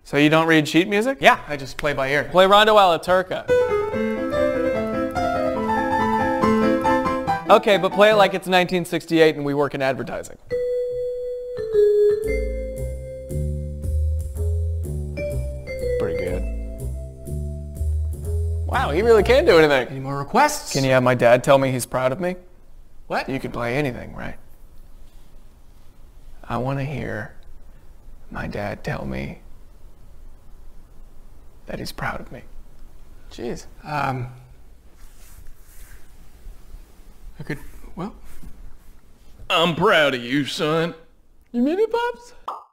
So you don't read sheet music? Yeah. I just play by ear. Play Rondo alla Turca. Okay, but play it like it's 1968 and we work in advertising. Pretty good. Wow, he really can do anything. Any more requests? Can you have my dad tell me he's proud of me? What? You can play anything, right? I want to hear my dad tell me that he's proud of me. Jeez. I could, well. I'm proud of you, son. You mean it, Pops?